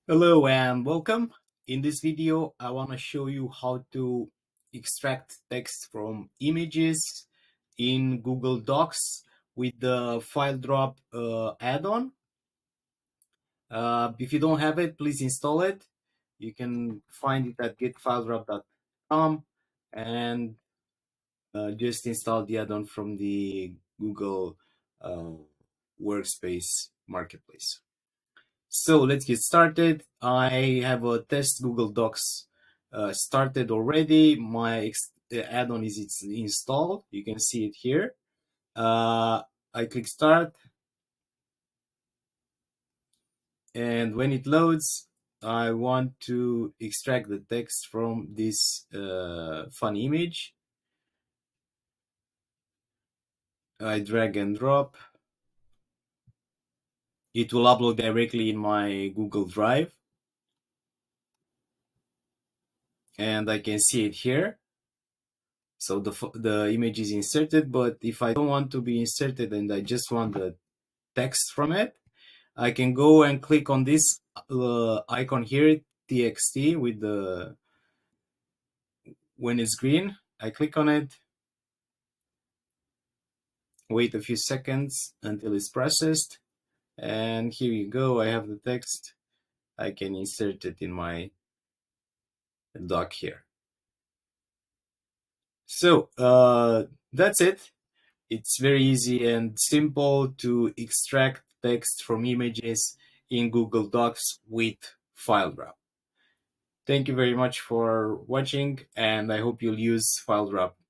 Hello and welcome. In this video, I want to show you how to extract text from images in Google Docs with the FileDrop add-on. If you don't have it, please install it. You can find it at getfiledrop.com and just install the add-on from the Google Workspace Marketplace. So let's get started. I have a test Google Docs started already. My add-on is installed. You can see it here. I click start, and when it loads, I want to extract the text from this fun image. I drag and drop. It will upload directly in my Google Drive, and I can see it here. So the image is inserted, but if I don't want to be inserted and I just want the text from it, I can go and click on this icon here, TXT, with the when it's green. I click on it, wait a few seconds until it's processed, and here you go. I have the text. I can insert it in my doc here. So that's it. It's very easy and simple to extract text from images in Google Docs with FileDrop. Thank you very much for watching, and I hope you'll use FileDrop